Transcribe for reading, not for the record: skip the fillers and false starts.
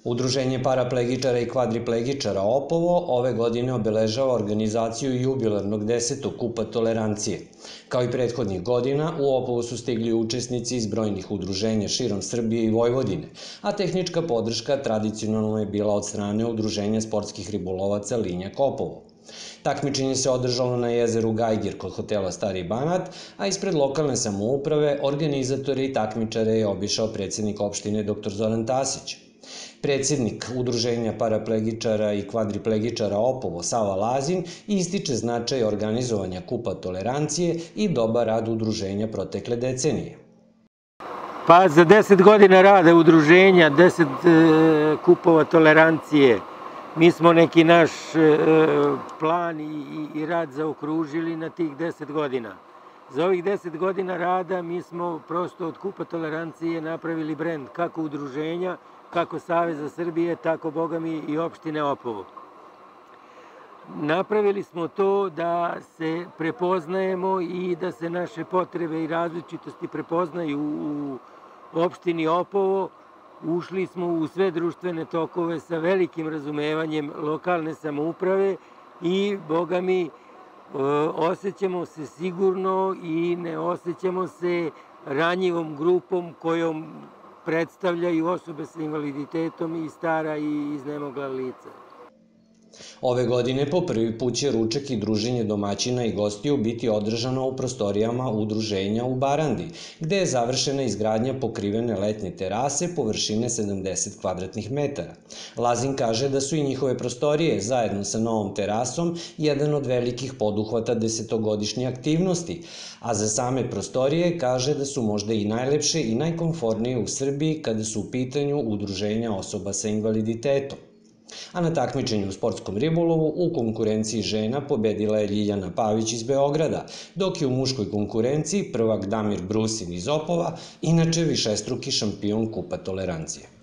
Udruženje paraplegičara i kvadriplegičara Opovo ove godine obeležava organizaciju jubilarnog 10. kupa tolerancije. Kao i prethodnih godina, u Opovo su stigli učesnici iz brojnih udruženja širom Srbije i Vojvodine, a tehnička podrška tradicionalno je bila od strane Udruženja sportskih ribolovaca Linjak Opovo. Takmičenje se održalo na jezeru Gajgir kod hotela Stari Banat, a ispred lokalne samouprave organizatore i takmičare je obišao predsednik opštine dr. Zoran Tasić. Predsednik Udruženja paraplegičara i kvadriplegičara Opovo, Sava Lazin, ističe značaj organizovanja kupa tolerancije i dobar rad udruženja protekle decenije. Pa za 10 godina rada udruženja, 10 kupova tolerancije, mi smo neki naš plan i rad zaokružili na tih 10 godina. Za ovih 10 godina rada mi smo prosto od kupa tolerancije napravili brend kako udruženja, kako Saveza Srbije, tako bogami i opštine Opovo. Napravili smo to da se prepoznajemo i da se naše potrebe i različitosti prepoznaju u opštini Opovo. Ušli smo u sve društvene tokove sa velikim razumevanjem lokalne samouprave i bogami osjećamo se sigurno i ne osjećamo se ranjivom grupom kojom predstavljaju osobe sa invaliditetom i stara i iznemogla lica. Ove godine po prvi put će ručak i druženje domaćina i gostiju biti održano u prostorijama udruženja u Barandi, gde je završena izgradnja pokrivene letnje terase površine 70 kvadratnih metara. Lazin kaže da su i njihove prostorije, zajedno sa novom terasom, jedan od velikih poduhvata desetogodišnje aktivnosti, a za same prostorije kaže da su možda i najlepše i najkomfortnije u Srbiji kada su u pitanju udruženja osoba sa invaliditetom. A na takmičenju u sportskom ribolovu u konkurenciji žena pobedila je Ljiljana Pavić iz Beograda, dok je u muškoj konkurenciji prvak Damir Brusin iz Opova, inače višestruki šampion kupa tolerancije.